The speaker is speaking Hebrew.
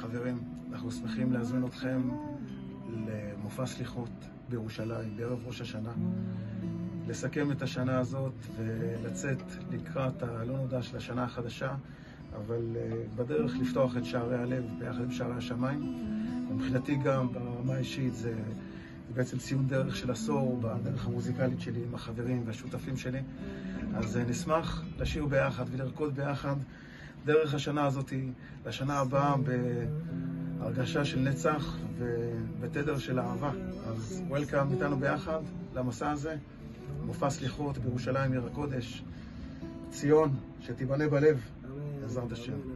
חברים, אנחנו שמחים להזמין אתכם למופע סליחות בירושלים, בערב ראש השנה. לסכם את השנה הזאת ולצאת לקראת הלא נודע של השנה החדשה, אבל בדרך לפתוח את שערי הלב ביחד עם שערי השמיים. מבחינתי גם ברמה האישית זה בעצם סיום דרך של עשור בדרך המוזיקלית שלי עם החברים והשותפים שלי. אז נשמח לשיר ביחד ולרקוד ביחד דרך השנה הזאת לשנה הבאה בהרגשה של נצח ותדר של אהבה. אז וולקאם איתנו ביחד למסע הזה, מופע סליחות בירושלים עיר הקודש, ציון שתיבנה בלב, בעזרת השם.